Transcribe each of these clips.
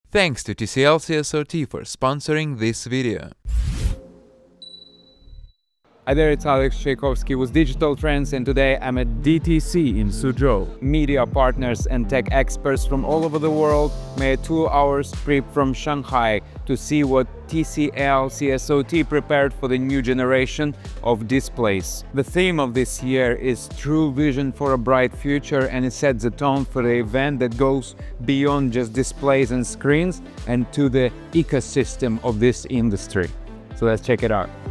Thanks to TCL CSOT for sponsoring this video. Hi there, it's Alex Tchaikovsky with Digital Trends, and today I'm at DTC in Suzhou. Media partners and tech experts from all over the world made a 2-hour trip from Shanghai to see what TCL CSOT prepared for the new generation of displays. The theme of this year is True Vision for a Bright Future, and it sets the tone for the event that goes beyond just displays and screens and to the ecosystem of this industry. So let's check it out.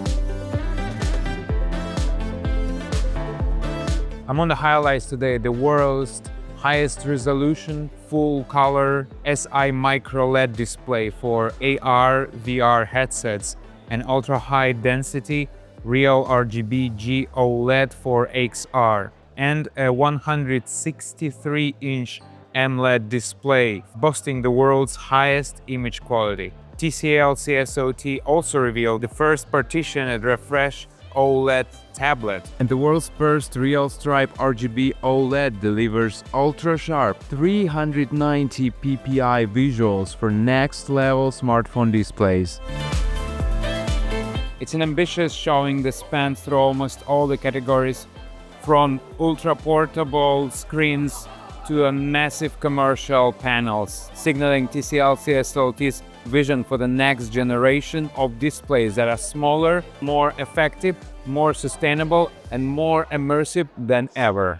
I'm on the highlights today, the world's highest resolution, full color SI micro LED display for AR, VR headsets, and ultra high density real RGB OLED for XR, and a 163-inch MLED display, boasting the world's highest image quality. TCL CSOT also revealed the first partitioned refresh OLED tablet. And the world's first real stripe RGB OLED delivers ultra-sharp 390 ppi visuals for next-level smartphone displays. It's an ambitious showing that spans through almost all the categories, from ultra-portable screens to a massive commercial panels, signaling TCL CSOT's vision for the next generation of displays that are smaller, more effective, more sustainable, and more immersive than ever.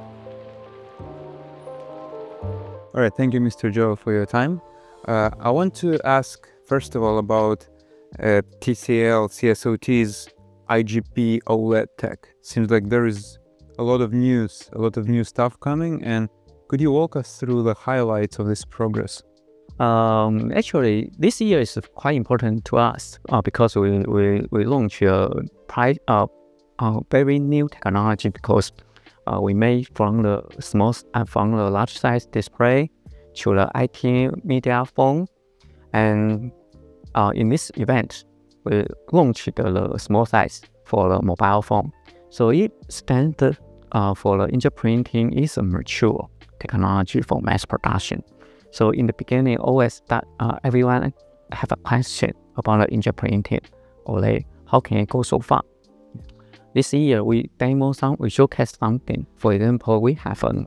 All right, thank you, Mr. Jou, for your time. I want to ask, first of all, about TCL CSOT's IJP OLED tech. Seems like there is a lot of new stuff coming, and could you walk us through the highlights of this progress? Actually, this year is quite important to us because we launched a very new technology, because we made from the large size display to the IT media phone, and in this event we launched the small size for the mobile phone. So it stands for the inkjet printing is a mature technology for mass production. So in the beginning, always that everyone have a question about the inkjet printing, or how can it go so far? This year we showcase something. For example, we have a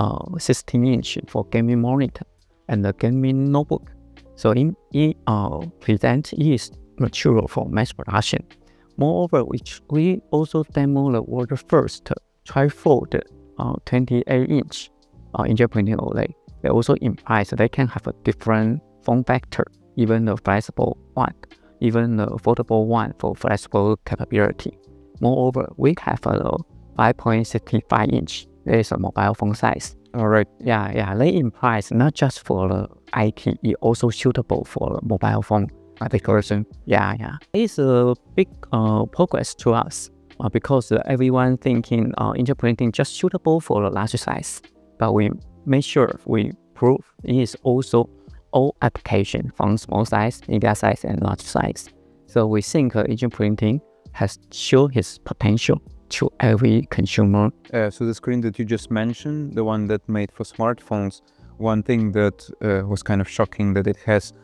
16-inch for gaming monitor and the gaming notebook. So it present is mature for mass production. Moreover, we also demo the world's first trifold 28-inch inkjet printing OLED. They also implies they can have a different form factor, even the flexible one, even the foldable one for flexible capability. Moreover, we have a 5.65-inch. There is a mobile phone size. All right. Yeah. They implies not just for the IT, it also suitable for mobile phone application. Yeah. It's a big progress to us because everyone thinking inkjet printing just suitable for the large size, but we make sure we prove it is also all application from small size, medium size, and large size. So we think inkjet printing has shown its potential to every consumer. So the screen that you just mentioned, the one that made for smartphones, one thing that was kind of shocking, that it has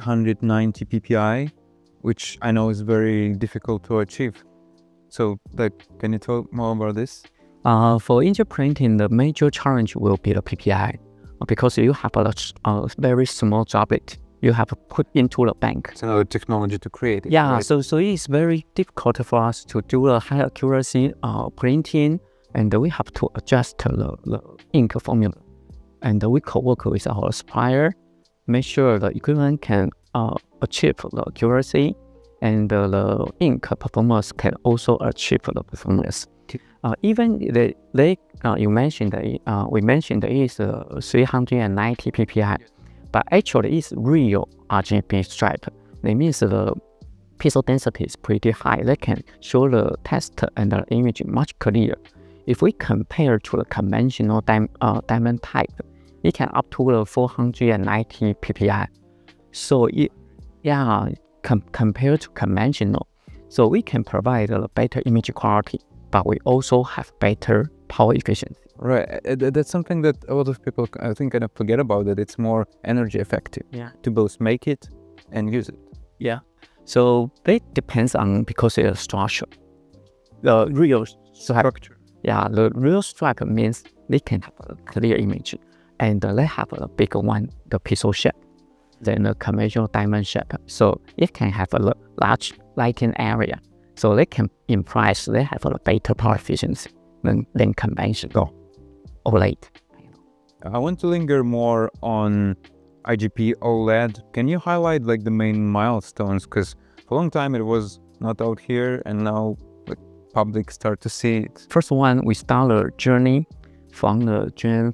390 ppi, which I know is very difficult to achieve. So can you talk more about this? For inkjet printing, the major challenge will be the PPI, because you have a very small droplet you have to put into the bank. It's another technology to create it. Yeah, right? so it's very difficult for us to do a high accuracy printing, and we have to adjust the ink formula. And we co-work with our supplier, make sure the equipment can achieve the accuracy, and the ink performance can also achieve the performance. Even you mentioned we mentioned it is 390 ppi, but actually it's real RGB stripe. That means the pixel density is pretty high. They can show the text and the image much clearer. If we compare to the conventional diamond type, it can up to the 490 ppi. So compared to conventional, so we can provide a better image quality, but we also have better power efficiency. Right. That's something that a lot of people, I think, kind of forget about, that it's more energy effective to both make it and use it. Yeah. So that depends on, because it's a structure. The real structure. Yeah, the real structure means they can have a clear image, and they have a bigger one, the pixel shape, than the conventional diamond shape. So it can have a large lighting area. So they can imply they have a better power efficiency than conventional OLED. I want to linger more on IJP OLED. Can you highlight like the main milestones? Because for a long time it was not out here, and now like public start to see it. First one, we start the journey from the Gen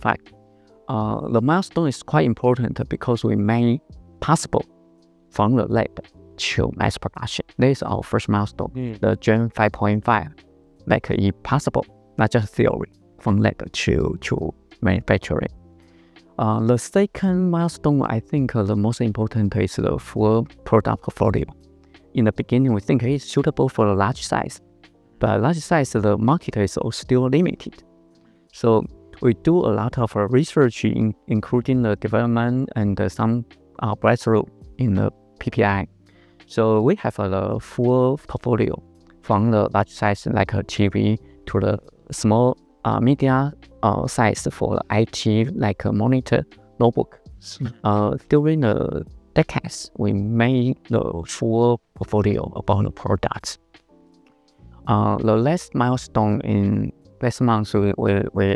5.5. The milestone is quite important because we made possible from the lab to mass production. This is our first milestone. The Gen 5.5 make it possible, not just theory, from lab to manufacturing. The second milestone, I think the most important is the full product portfolio. In the beginning, we think it's suitable for the large size, but large size, the market is still limited. So we do a lot of research, including the development and some breakthrough in the PPI. So we have a full portfolio from the large size like a TV to the small media size for the IT like a monitor, notebook. During the decades, we made the full portfolio about the products. The last milestone in last month, we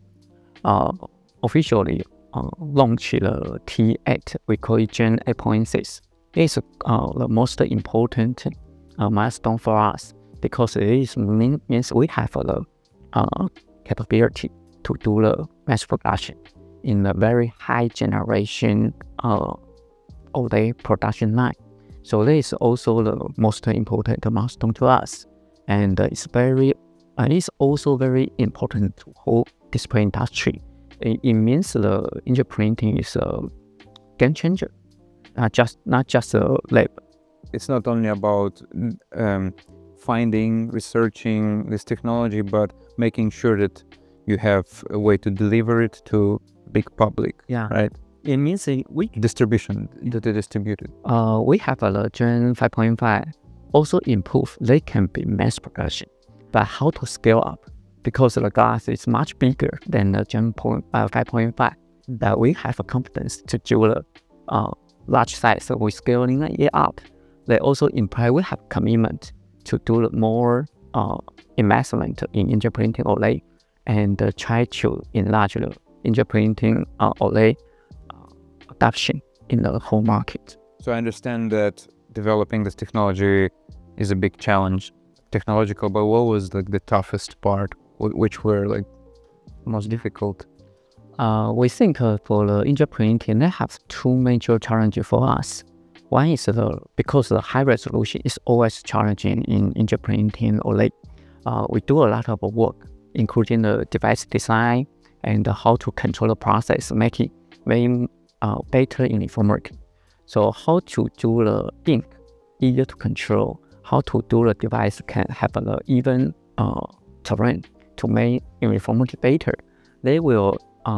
officially launched the T8. We call it Gen 8.6. It's the most important milestone for us because it means we have the capability to do the mass production in a very high generation OLED production line. So this is also the most important milestone to us, and it's also very important to whole display industry. It means the inkjet printing is a game changer. Not just a lab. It's not only about finding, researching this technology, but making sure that you have a way to deliver it to big public. Yeah. Right. It means we distribution, that they distributed. We have a Gen 5.5 also improve. They can be mass production, but how to scale up? Because the glass is much bigger than the Gen 5.5. That we have a confidence to do the large size, so we're scaling it up. They also imply we have commitment to do more investment in inkjet printing OLED and try to enlarge the inkjet printing OLED adoption in the whole market. So I understand that developing this technology is a big challenge, technological, but what was like the toughest part? Which were like most difficult? We think for the inkjet printing, they have two major challenges for us. One is because the high resolution is always challenging in inkjet printing OLED. We do a lot of work, including the device design and how to control the process, make it very better uniformity. So how to do the ink easier to control, how to do the device can have an even terrain to make uniformity better. They will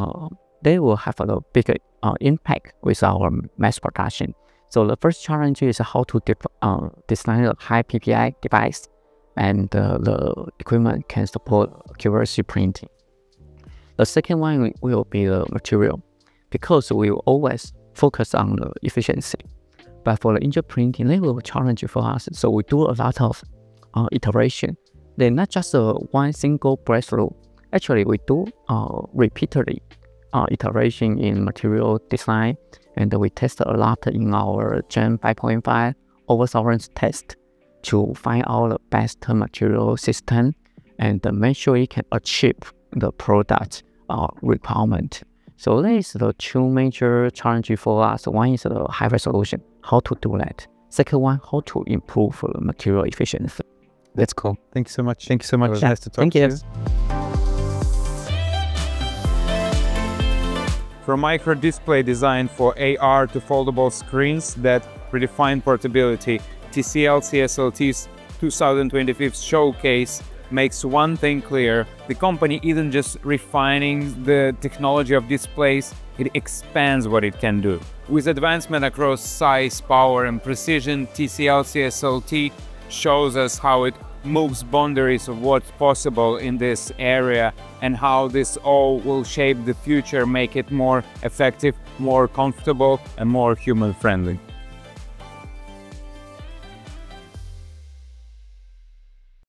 have a bigger impact with our mass production. So the first challenge is how to design a high PPI device, and the equipment can support accuracy printing. The second one will be the material, because we will always focus on the efficiency. But for the inkjet printing, they will challenge for us. So we do a lot of iteration. They're not just one single breakthrough. Actually, we do repeatedly iteration in material design, and we test a lot in our Gen 5.5 overtolerance test to find out the best material system and make sure it can achieve the product requirement. So that is the two major challenges for us. One is the high resolution, how to do that. Second one, how to improve the material efficiency. That's cool. Thank you so much. Thank you so much. It was nice to talk Thank to you. From micro display designed for AR to foldable screens that redefine portability, TCL CSOT's 2025 showcase makes one thing clear: the company isn't just refining the technology of displays, it expands what it can do. With advancement across size, power and precision, TCL CSOT shows us how it moves boundaries of what's possible in this area and how this all will shape the future, make it more effective, more comfortable and more human-friendly.